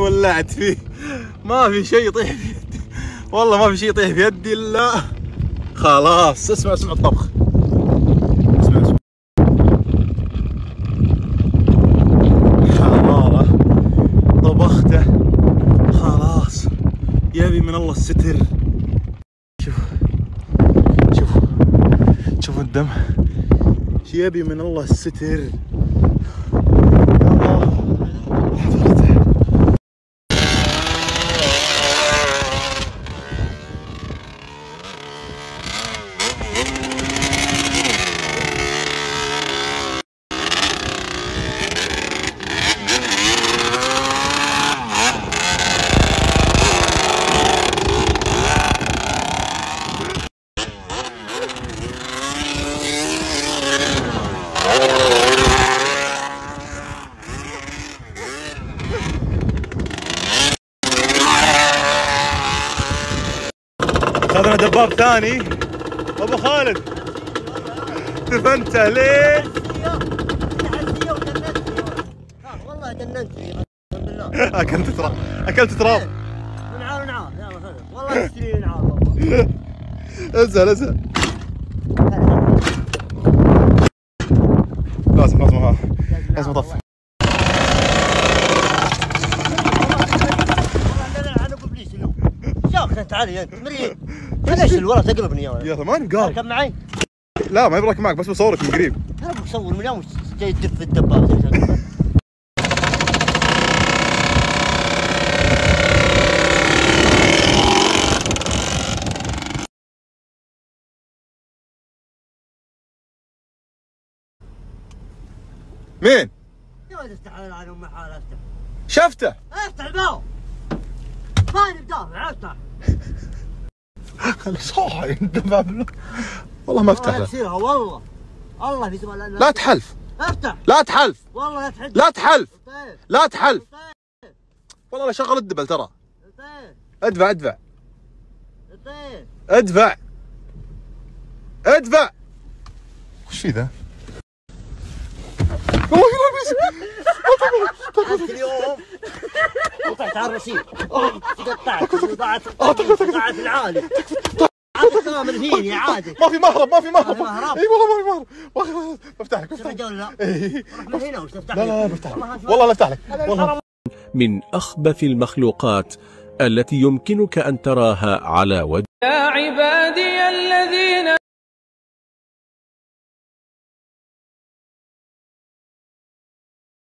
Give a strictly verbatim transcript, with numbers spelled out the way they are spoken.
ولعت فيه، ما في شيء يطيح في يدي، والله ما في شيء يطيح في يدي الا خلاص. اسمع اسمع الطبخ، اسمع اسمع حرارة طبخته خلاص، يبي من الله الستر. شوف شوف شوف الدم، يبي من الله الستر. اخذنا دباب ثاني. ابو خالد دفنته ليه؟ والله جننت الحمد لله. اكلت تراب، اكلت تراب. نعال نعال يلا خذ والله تشتري نعال والله. انزل انزل. لازم لازم ها لازم اطفي. يا اخي تعالي انت مريض. ليش الورا تقلبني يا ولد؟ يا ماني بقارب. تركب معي؟ لا ما يبرك معك، بس بصورك من قريب. انا بصور من يوم جاي تدف الدبابه. مين؟ يا ولد افتح على ام حاله افتح. شفته. افتح الباب. ماني بدافع افتح. انا صاحي الدباب. والله ما افتح له. تصيرها والله. الله في زمان. لا تحلف. افتح. لا تحلف. والله لا تحلف. لا تحلف. طيب. لا تحلف. طيب. والله لا شغل الدبل ترى. طيب. ادفع ادفع. طيب. ادفع. ادفع. وش في ذا؟ والله انت اليوم قطعت على الرصيف. قطعت وضعت قطعت العالي. عاد كامل فيني عادي. ما في مهرب ما في مهرب. ما في مهرب. اي والله ما في مهرب. بفتح لك بفتح لك. لا اي روح من هنا وش تفتح لا لي؟ لا بفتح لك والله لا افتح لك والله. من أخبث المخلوقات التي يمكنك أن تراها على وجه. يا عبادي